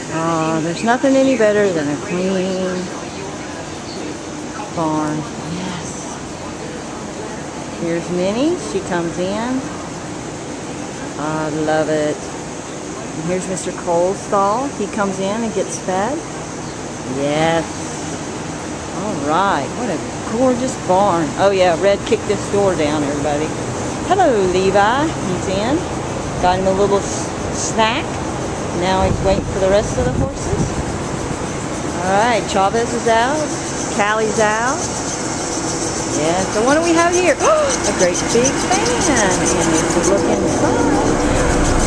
There's nothing any better than a clean barn. Yes. Here's Minnie. She comes in. I love it. And here's Mr. Cole's stall. He comes in and gets fed. Yes. Alright. What a gorgeous barn. Oh yeah, Red kicked this door down, everybody. Hello, Levi. He's in. Got him a little snack. Now he's waiting for the rest of the horses. Alright, Chavez is out. Callie's out. Yeah, so what do we have here? A great big fan. And if we look inside,